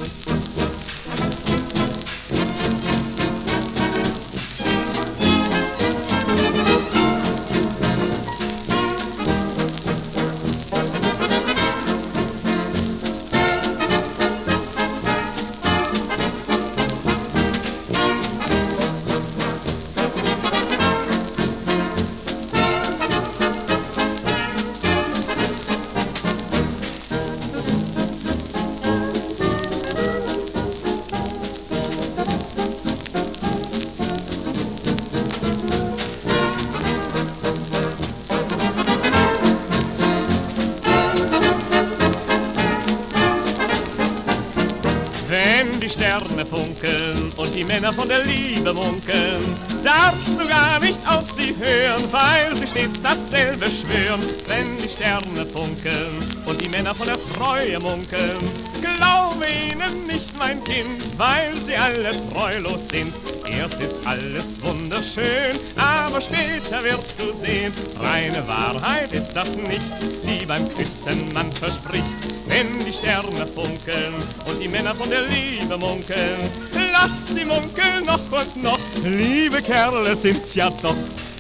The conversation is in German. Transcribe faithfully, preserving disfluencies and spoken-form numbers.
Wenn die Sterne funkeln und die Männer von der Liebe munkeln, darfst du gar nicht auf sie hören, weil sie stets dasselbe schwören. Wenn die Sterne funkeln und die Männer von der Treue munkeln, glaube ihnen nicht, mein Kind, weil sie alle treulos sind. Erst ist alles wunderschön, aber später wirst du sehen, reine Wahrheit ist das nicht, die beim Küssen man verspricht. Wenn die Sterne funkeln und die Männer von der Liebe munkeln, lass sie munkeln noch und noch, liebe Kerle sind's ja doch.